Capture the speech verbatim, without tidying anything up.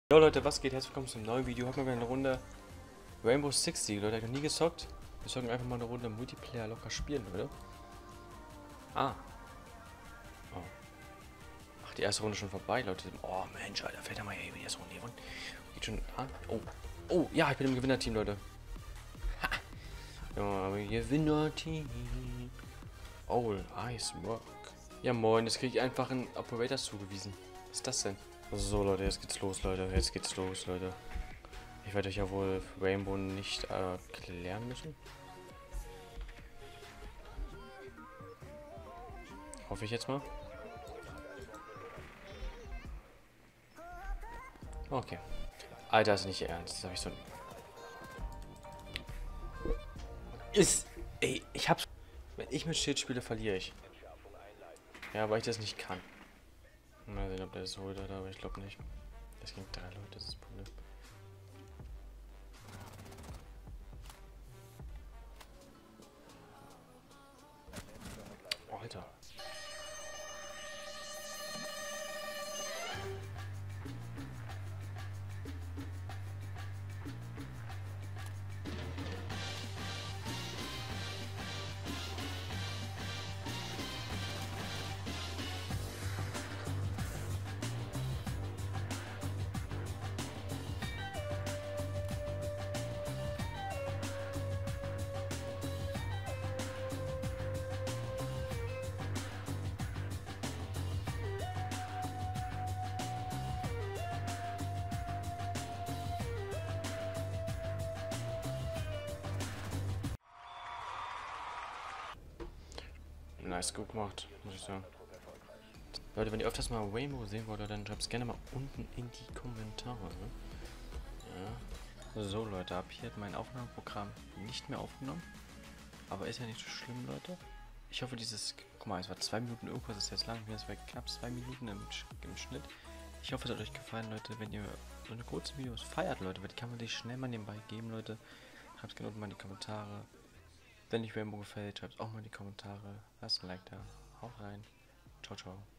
Jo Leute, was geht? Herzlich willkommen zum neuen Video. Heute mal wieder eine Runde Rainbow Six Siege, Leute. Ich habe noch nie gezockt. Wir zocken einfach mal eine Runde Multiplayer locker spielen, Leute. Ah. Oh. Ach, die erste Runde schon vorbei, Leute. Oh Mensch, Alter, fällt da mal ey, die erste Runde gewonnen. Geht schon an. Oh. Oh, ja, ich bin im Gewinnerteam, Leute. Ha. Ja, Gewinnerteam. Oh, Ice Work. Ja moin, jetzt kriege ich einfach einen Operator zugewiesen. Was ist das denn? So Leute, jetzt geht's los, Leute. Jetzt geht's los, Leute. Ich werde euch ja wohl Rainbow nicht erklären müssen. Hoffe ich jetzt mal. Okay. Alter, ist nicht ernst. Das habe ich so. Ist. Ey, ich hab's. Wenn ich mit Schild spiele, verliere ich. Ja, weil ich das nicht kann. Mal sehen, ob der das holt, aber ich glaube nicht. Das ging drei Leute, das ist das Problem. Oh, Alter. Nice, gut gemacht, muss ich sagen. Leute, wenn ihr öfters mal Rainbow sehen wollt, dann schreibt es gerne mal unten in die Kommentare. Ne? Ja. So Leute, ab hier hat mein Aufnahmeprogramm nicht mehr aufgenommen. Aber ist ja nicht so schlimm, Leute. Ich hoffe, dieses... Guck mal, es war zwei Minuten irgendwas, ist jetzt lang. Es war knapp zwei Minuten im, im Schnitt. Ich hoffe, es hat euch gefallen, Leute. Wenn ihr so eine kurze Videos feiert, Leute, weil die kann man sich schnell mal nebenbei geben, Leute. Schreibt es gerne unten mal in die Kommentare. Wenn euch Rainbow gefällt, schreibt es auch mal in die Kommentare. Lasst ein Like da. Haut rein. Ciao, ciao.